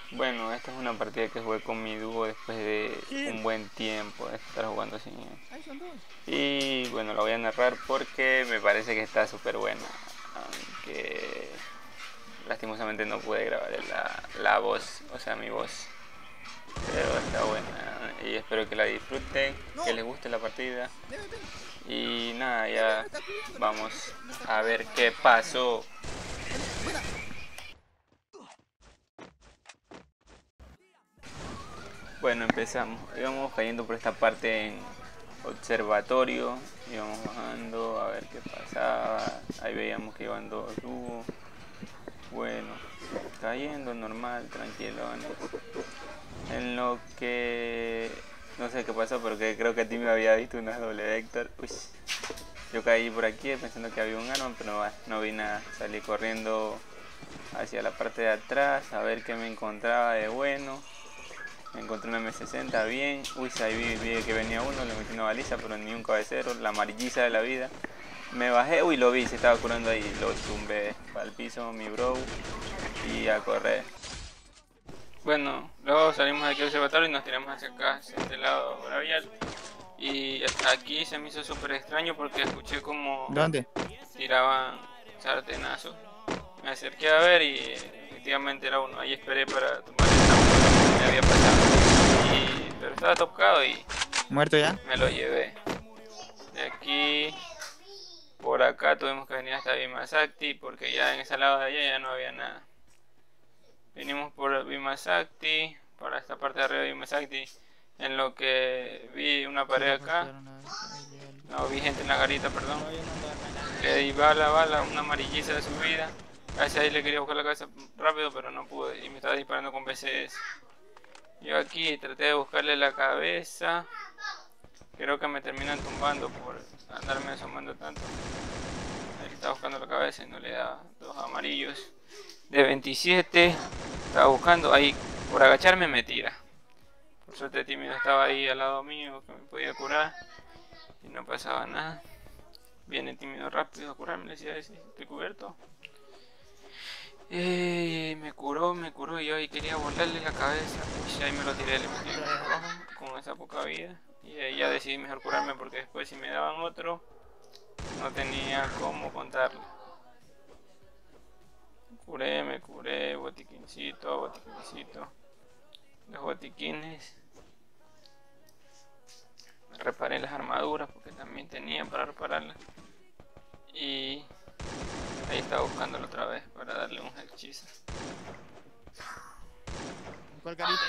Bueno, esta es una partida que jugué con mi dúo después de un buen tiempo de estar jugando sin él. Y bueno, la voy a narrar porque me parece que está súper buena. Aunque lastimosamente no pude grabar la voz, o sea, mi voz. Pero está buena y espero que la disfruten, que les guste la partida. Y nada, ya vamos a ver qué pasó. Bueno, empezamos. Íbamos cayendo por esta parte en observatorio. Íbamos bajando a ver qué pasaba. Ahí veíamos que iban dos dúos. Bueno, cayendo normal, tranquilo. En lo que no sé qué pasó, porque creo que Timmy había visto una doble vector. Uy, yo caí por aquí pensando que había un arma, pero no vi nada. Salí corriendo hacia la parte de atrás a ver qué me encontraba de bueno. Me encontré una M60 bien. Uy, ahí vi que venía uno, le metí una baliza, pero ni un cabecero, la amarillita de la vida. Me bajé, uy, lo vi, se estaba curando ahí, lo tumbé para el piso, mi bro, y a correr. Bueno, luego salimos de aquí al observatorio y nos tiramos hacia acá, hacia este lado bravial. Y aquí se me hizo súper extraño porque escuché como ¿Dónde? tiraban sartenazos. Me acerqué a ver y efectivamente era uno. Ahí esperé para tomar el campo que me había pasado. Pero estaba tocado y ¿Muerto ya? me lo llevé. De aquí, por acá tuvimos que venir hasta Vimasakti porque ya en ese lado de allá ya no había nada. Vinimos por Vimasakti, para esta parte de arriba de Vimasakti, en lo que vi una pared acá. No, vi gente en la garita, perdón. Le di bala, una amarillita de subida. Casi ahí le quería buscar la cabeza rápido, pero no pude y me estaba disparando con BCS. Yo aquí traté de buscarle la cabeza. Creo que me terminan tumbando por andarme asomando tanto. Él estaba buscando la cabeza y no le daba. Dos amarillos de 27. Estaba buscando ahí. Por agacharme me tira. Por suerte Tímido estaba ahí al lado mío que me podía curar. Y no pasaba nada. Viene Tímido rápido a curarme. Le decía, estoy cubierto. Me curó y yo ahí quería volarle la cabeza. Uy, ahí me lo tiré, le metí abajo con esa poca vida. Y ahí ya decidí mejor curarme porque después si me daban otro, no tenía cómo contarlo. Me curé, botiquincito. Los botiquines. Reparé las armaduras porque también tenía para repararlas. Y ahí estaba buscándolo otra vez para darle un hechizo. ¿Cuál carita?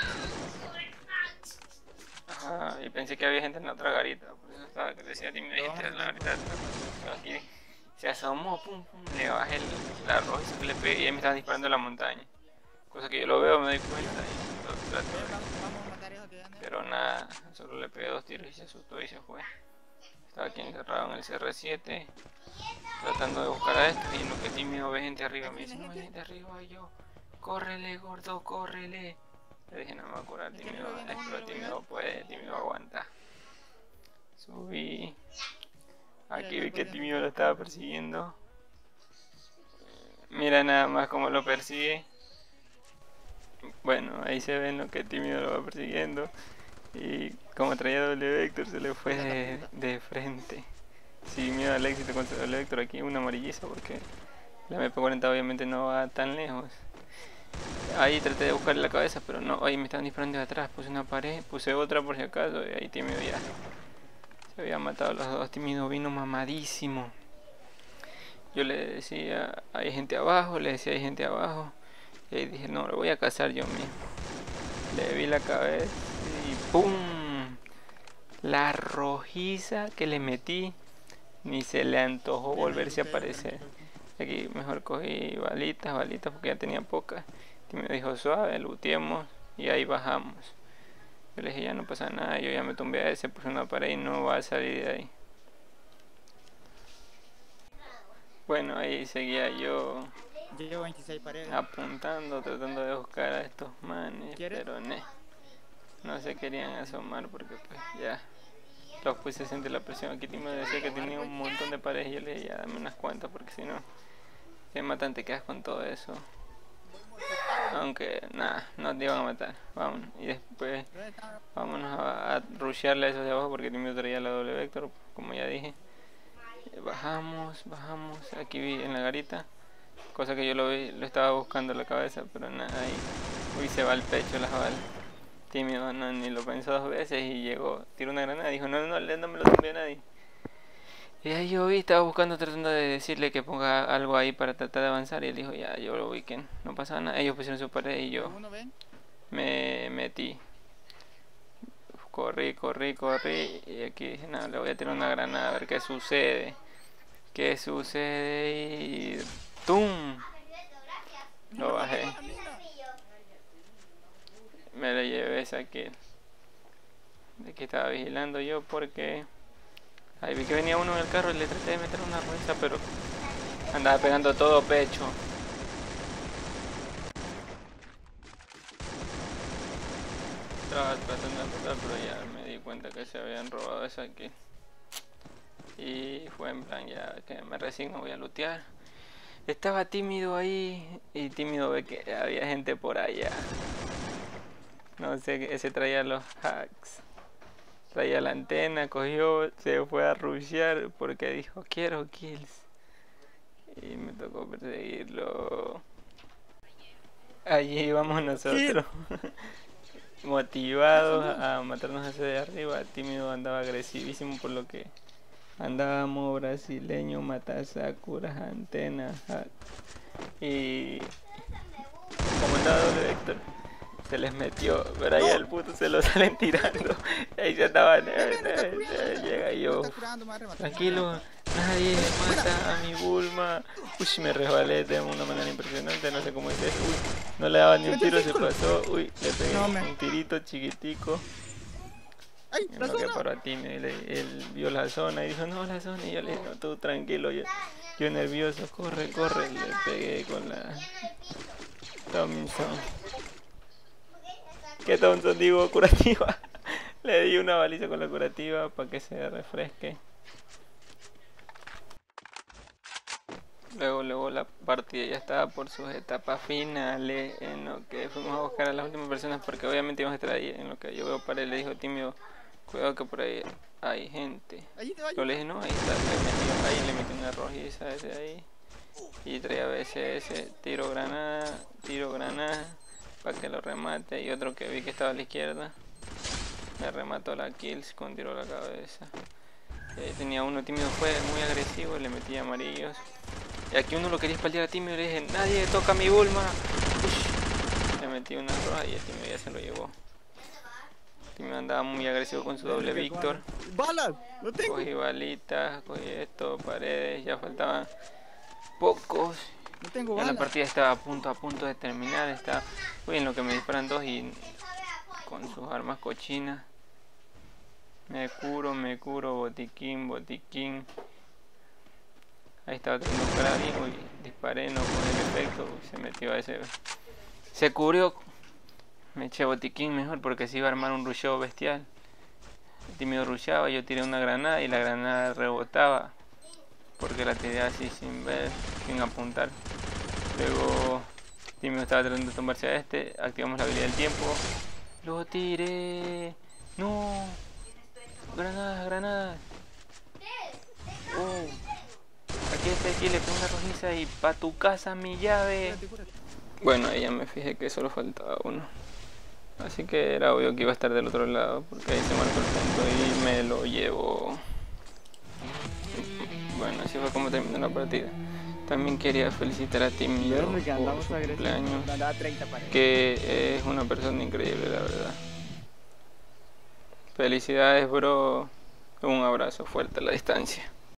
Ajá, y pensé que había gente en la otra garita, por eso estaba que decía Timmy, hay gente en la garita de atrás. Pero aquí se asomó, pum, le bajé la roja y le pegué y ahí me estaban disparando en la montaña. Cosa que yo lo veo, me doy cuenta y lo trato de... Pero nada, solo le pegué 2 tiros y se asustó y se fue. Estaba aquí encerrado en el CR7, tratando de buscar a este y en lo que Tímido ve gente arriba, me dice, no hay gente arriba, y yo, córrele gordo, córrele. Le dije, no me voy a curar, Tímido, pero Tímido puede, Tímido aguanta. Subí, aquí vi que Tímido lo estaba persiguiendo. Mira nada más cómo lo persigue. Bueno, ahí se ven lo que Tímido lo va persiguiendo. Y como traía doble vector se le fue de frente. Sin miedo al éxito con su doble vector, aquí una amarillista porque la MP40 obviamente no va tan lejos. Ahí traté de buscarle la cabeza, pero no, ahí me estaban disparando de atrás. Puse una pared, puse otra por si acaso y ahí Tímido ya se había matado a los dos. Tímido vino mamadísimo. Yo le decía, hay gente abajo, le decía, hay gente abajo. Y ahí dije, no, lo voy a cazar yo mismo. Le vi la cabeza y ¡pum! La rojiza que le metí, ni se le antojó volverse a aparecer. Aquí mejor cogí balitas porque ya tenía pocas. Y me dijo, suave, looteemos y ahí bajamos. Yo le dije, ya no pasa nada, yo ya me tumbé a ese, puse una pared y no va a salir de ahí. Bueno, ahí seguía yo Llevo 26 paredes. apuntando, tratando de buscar a estos manes, pero no se querían asomar porque pues ya los puse a sentir la presión. Aquí me decía que tenía un montón de paredes y yo le dije, ya dame unas cuantas porque si no, qué matan te quedas con todo eso. Aunque nada, no te iban a matar. Vámonos. Y después ¿Dónde está? vámonos a rushearle a esos de abajo porque Timio traía la doble vector, como ya dije. Bajamos, aquí vi en la garita. Cosa que yo lo vi, lo estaba buscando en la cabeza, pero nada, ahí. Uy, se va al pecho la bala. Tímido, no, ni lo pensó dos veces y llegó, tiró una granada y dijo, no me lo tumbé a nadie. Y ahí yo vi, estaba buscando, tratando de decirle que ponga algo ahí para tratar de avanzar y él dijo, ya, yo lo vi que no pasaba nada. Ellos pusieron su pared y yo ¿Uno ven? me metí. Corrí y aquí dije, no, le voy a tirar una granada a ver qué sucede. ¿Qué sucede? Y ¡tum! Lo bajé. Me lo llevé, saqué. De que estaba vigilando yo porque ahí vi que venía uno en el carro y le traté de meter una rueda, pero andaba pegando todo pecho. Estaba tratando de matar, pero ya me di cuenta que se habían robado esa aquí. Y fue en plan, ya que me resigno, voy a lootear. Estaba tímido ahí y tímido ve que había gente por allá. No sé, ese traía los hacks. Traía la antena, cogió, se fue a rushear porque dijo quiero kills. Y me tocó perseguirlo. Allí íbamos nosotros. Motivados a matarnos hacia de arriba. Tímido andaba agresivísimo por lo que andábamos brasileño, matasakuras, antenas, y como andaba doble vector, se les metió, pero ahí el puto se lo salen tirando. Ahí ya estaban, llega y yo, tranquilo, nadie mata a mi Bulma. Uy, me resbalé de una manera impresionante, no sé cómo hice eso. Uy, no le daba ni un tiro, se pasó. Uy, le pegué un tirito chiquitico. En lo que paró a Timmy, él vio la zona y dijo, no, la zona, y yo le dije, no, tú tranquilo, yo nervioso, corre, le pegué con la Thompson. ¿Qué Thompson digo? Curativa. Le di una baliza con la curativa para que se refresque. Luego la partida ya estaba por sus etapas finales, en lo que fuimos a buscar a las últimas personas porque obviamente íbamos a estar ahí. En lo que yo veo para él, le dijo tímido, cuidado que por ahí hay gente. Yo le dije, no, ahí está, le metí una rojiza desde ahí. Y traía BSS, tiro granada, para que lo remate. Y otro que vi que estaba a la izquierda, me remató la kills con tiro a la cabeza. Tenía uno tímido, fue muy agresivo, le metí amarillos. Y aquí uno lo quería espaldear a tímido y le dije, nadie toca mi Bulma. Ush. Le metí una roja y el tímido ya se lo llevó. Me andaba muy agresivo con su doble Víctor. ¡Balas! ¡Lo tengo! Cogí balitas, cogí esto, paredes, ya faltaban pocos. No tengo ya balas. la partida estaba a punto de terminar. Estaba muy en lo que me disparan dos y con sus armas cochinas. Me curo, botiquín. Ahí estaba teniendo un alguien, uy, disparé, no con el efecto, uy, se metió a ese. Se cubrió. Me eché botiquín mejor porque se iba a armar un rusheo bestial. El tímido rusheaba, yo tiré una granada y la granada rebotaba. Porque la tiré así sin ver, sin apuntar. Luego tímido estaba tratando de tumbarse a este, activamos la habilidad del tiempo. Lo tiré. No. Granadas. Aquí le pongo una rojiza y pa' tu casa mi llave. Bueno, ahí ya me fijé que solo faltaba uno. Así que era obvio que iba a estar del otro lado, porque ahí se marcó el punto y me lo llevo. Bueno, así fue como terminó la partida. También quería felicitar a Timio por su cumpleaños, que es una persona increíble, la verdad. Felicidades, bro. Un abrazo fuerte a la distancia.